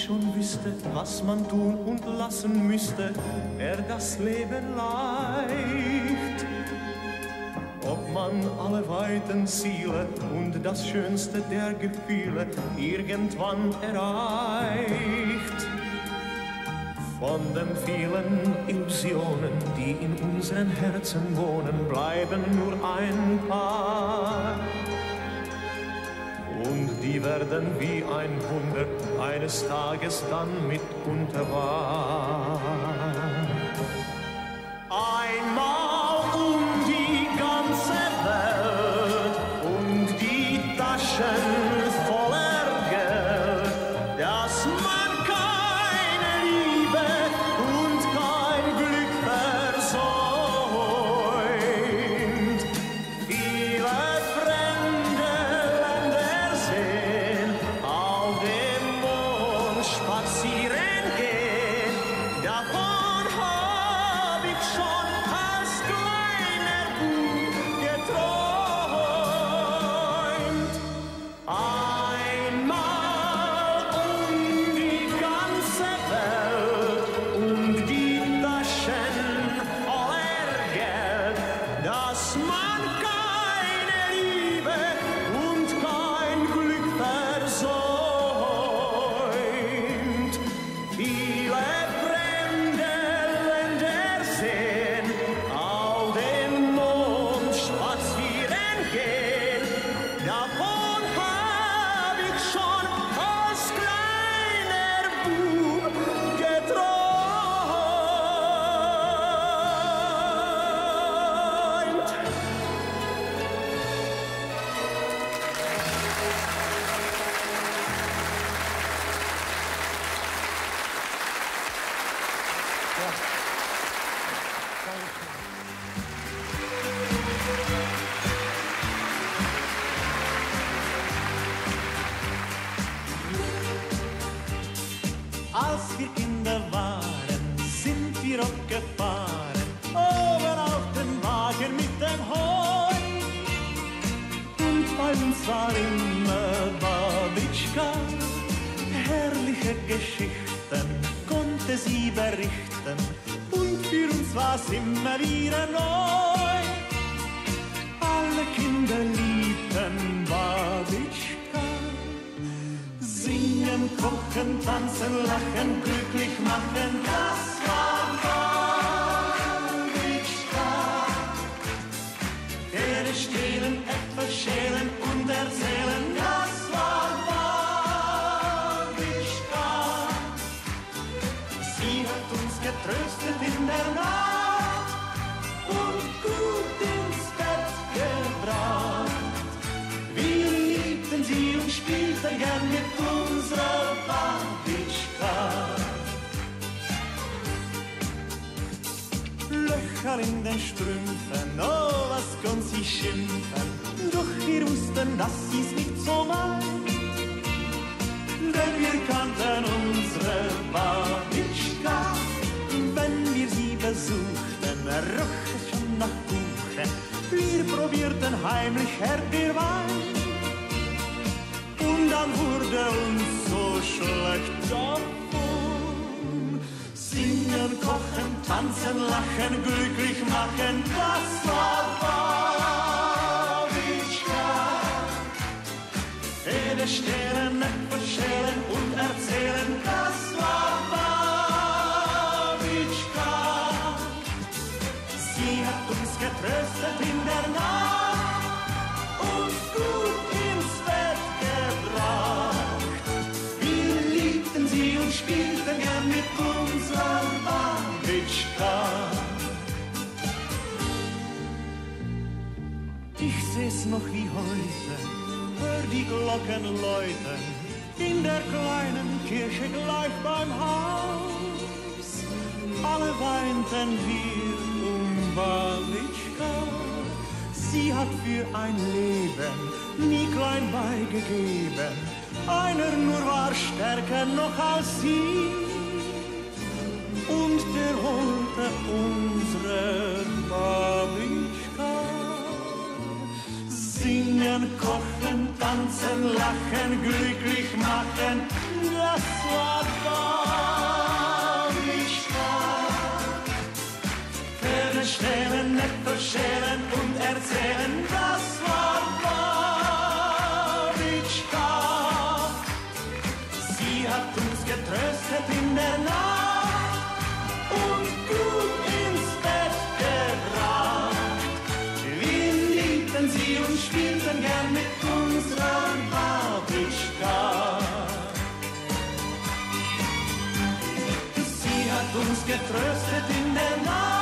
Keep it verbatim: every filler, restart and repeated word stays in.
schon wüsste, was man tun und lassen müsste, wär das Leben leicht. Ob man alle weiten Ziele und das Schönste der Gefühle irgendwann erreicht. Von den vielen Illusionen, die in unseren Herzen wohnen, bleiben nur ein paar. Und die werden wie ein Wunder eines Tages dann mitunter wahr. Einmal um die ganze Welt und die Taschen voller Geld, dass man keine Liebe und kein Glück versäumt. Viele fremde Länder sehen, auf dem Mond spazieren gehen, davon hab ich schon als kleiner Bub geträumt. Einmal um die ganze Welt und die Taschen voller Geld, dass man keine Liebe und kein Glück versäumt. Viele fremde Länder sehen, auf dem Mond spazieren gehen, davon hab ich schon als kleiner Bub geträumt. Als wir Kinder waren, sind wir auch gefahren, oben auf dem Wagen mit dem Heu. Und bei uns war immer Babitschka, herrliche Geschichten konnte sie berichten. Und für uns war's immer wieder neu. Alle Kinder liebten Babitschka. Singen, kochen, tanzen, lachen, glücklich machen, das war Babitschka. Pferde stehlen, etwas schälen und erzählen, das war Babitschka. Sie hat uns getröstet in der Nacht und gut ins Bett gebracht. Wir liebten sie und spielten gern mit unserer Babitschka. Löcher in den Strümpfen, oh, was kann sie schimpfen, doch wir wussten, dass sie's nicht so meint. Denn wir kannten unsere Babitschka, wenn wir sie besuchten, roch es schon nach Kuchen. Wir probierten heimlich Erdbeerwein. Und dann wurde uns so schlecht davon. Singen, kochen, tanzen, lachen, glücklich machen, das war Babitschka. Pferde stehlen, etwas schälen und erzählen, das war Babitschka. Sie hat uns getröstet in der Nacht und gut ins Bett gebracht. Wir liebten sie und spielten gern mit unserer Babitschka. Ich seh's noch wie heute, hör die Glocken läuten, in der kleinen Kirche gleich beim Haus. Alle weinten wir um Babitschka. Sie hat für ein Leben nie klein beigegeben. Einer nur war stärker noch als sie. Und der holte unsere Babitschka. Singen, kochen, tanzen, lachen, glücklich machen, das war Babitschka. Pferde stellen, netto schälen und erzählen, das war Babitschka. Sie hat uns getröstet in der Nacht und gut ins Bett gebracht. Wir liebten sie und spielten gern mit unserer Babitschka. Sie hat uns getröstet in der Nacht